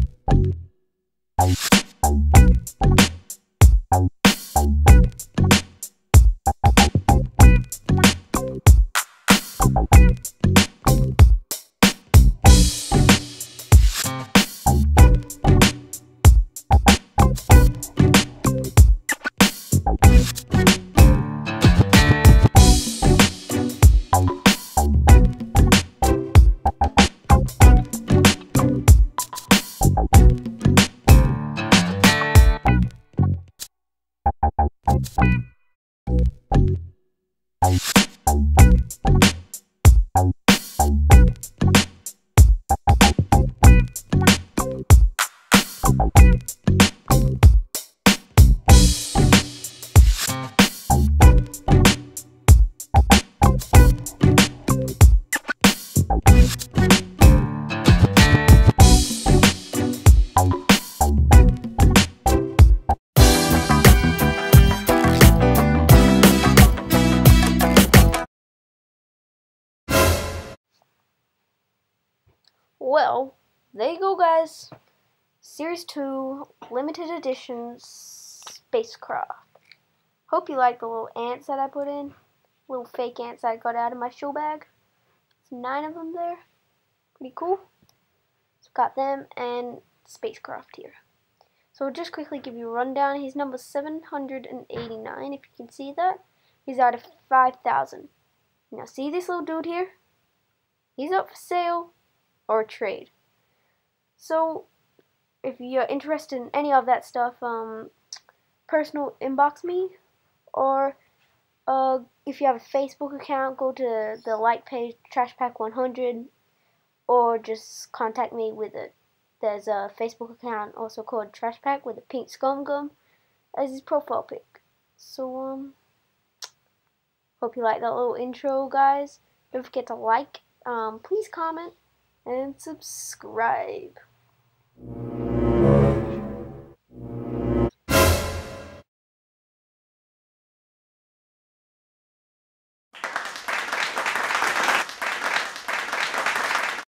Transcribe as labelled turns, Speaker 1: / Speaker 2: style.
Speaker 1: Well, there you go, guys. Series 2, limited edition Spacecraft. Hope you like the little ants that I put in. Little fake ants I got out of my show bag. There's 9 of them there. Pretty cool. So got them and Spacecraft here. So I'll just quickly give you a rundown. He's number 789, if you can see that. He's out of 5,000. Now see this little dude here? He's up for sale or trade. So if you're interested in any of that stuff, personal inbox me, or if you have a Facebook account, go to the like page TrashPack100, or just contact me with it. There's a Facebook account also called TrashPack with a pink scum gum as his profile pic. So hope you like that little intro, guys. Don't forget to like, please comment and subscribe.